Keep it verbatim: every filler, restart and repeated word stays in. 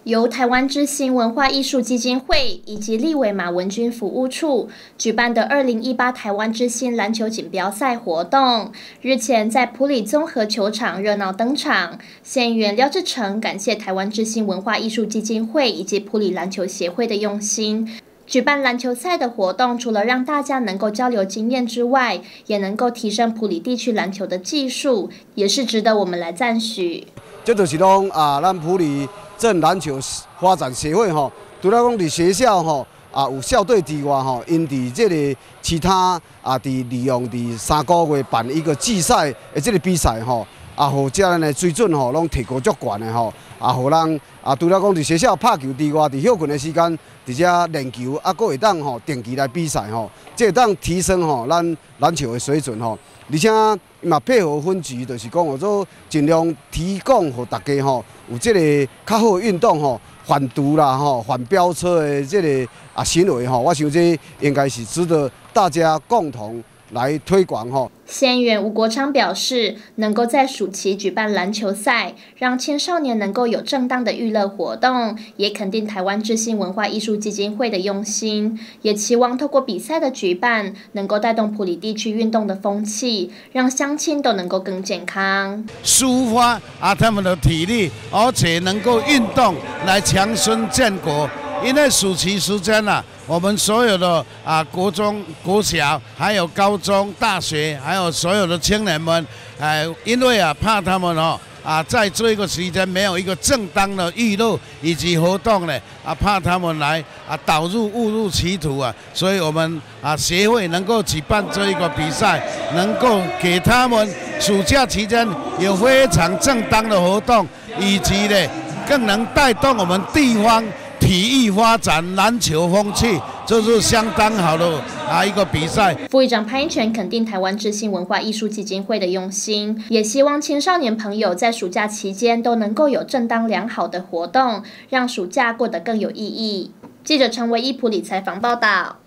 由台湾之星文化艺术基金会以及立委马文君服务处举办的二零一八台湾之星篮球锦标赛活动，日前在埔里综合球场热闹登场。县议员廖志成感谢台湾之星文化艺术基金会以及埔里篮球协会的用心。 举办篮球赛的活动，除了让大家能够交流经验之外，也能够提升埔里地区篮球的技术，也是值得我们来赞许。 这就是讲啊，咱埔里镇篮球发展协会吼，除了讲伫学校吼啊有校队之外吼，因伫这个其他啊，伫利用伫三个月办一个季赛的这个比赛吼，啊，互这咱的水准吼拢提高足悬的吼，啊，互人啊，除了讲伫学校拍球之外，伫休困的时间。 伫遮练球，啊，佫会当吼定期来比赛吼，这会当提升吼咱篮球的水准吼，而且嘛配合分局，就是讲，我说尽量提供互大家吼有这个较好的运动吼，反毒啦吼，反飙车的这个啊行为吼，我想这应该是值得大家共同。 来推广吼。 县议员吴国昌表示，能够在暑期举办篮球赛，让青少年能够有正当的娱乐活动，也肯定台湾之星文化艺术基金会的用心，也期望透过比赛的举办，能够带动埔里地区运动的风气，让乡亲都能够更健康， 抒发啊他们的体力，而且能够运动来强身健国。 因为暑期时间啊，我们所有的啊国中、国小，还有高中、大学，还有所有的青年们，哎、呃，因为啊怕他们哦啊在这个时间没有一个正当的娱乐以及活动呢，啊怕他们来啊导入误入歧途啊，所以我们啊协会能够举办这一个比赛，能够给他们暑假期间有非常正当的活动，以及呢更能带动我们地方。 体育发展篮球风气，这是相当好的啊一个比赛。 副议长潘英权肯定台湾之星文化艺术基金会的用心，也希望青少年朋友在暑假期间都能够有正当良好的活动，让暑假过得更有意义。记者陈维一埔里采访报道。